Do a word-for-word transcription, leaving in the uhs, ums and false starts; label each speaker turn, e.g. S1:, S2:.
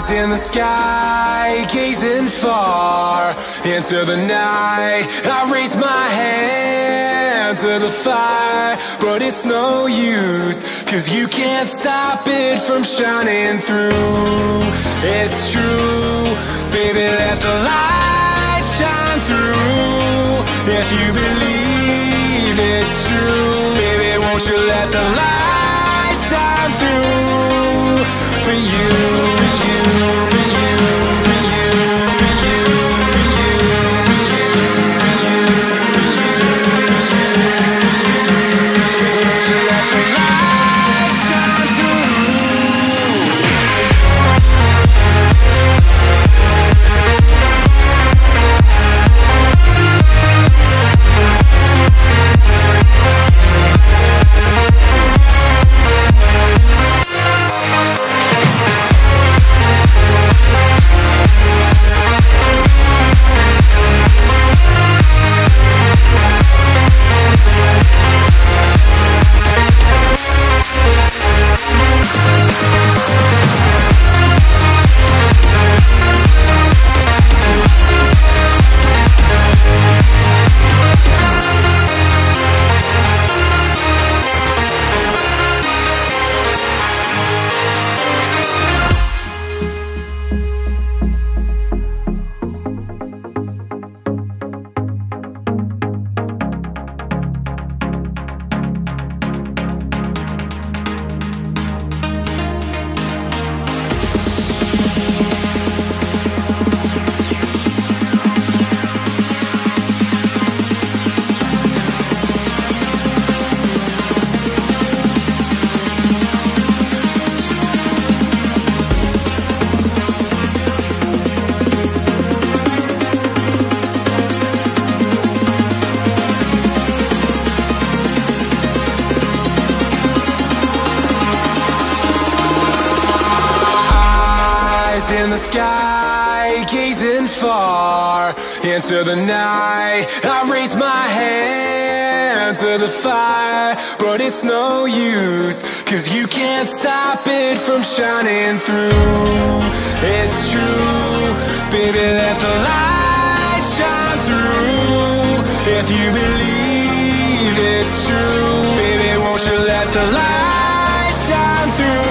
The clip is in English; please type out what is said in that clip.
S1: Eyes in the sky, gazing far into the night. I raise my hand to the fire, but it's no use, 'cause you can't stop it from shining through. It's true, baby, let the light shine through. If you believe it's true, baby, won't you let the light shine through for you, for you, for you, for you, for you, for you, for you, for you, won't you let the light shine through? In the sky, gazing far into the night. I raise my hand to the fire, but it's no use, 'cause you can't stop it from shining through. It's true, baby, let the light shine through. If you believe it's true, baby, won't you let the light shine through?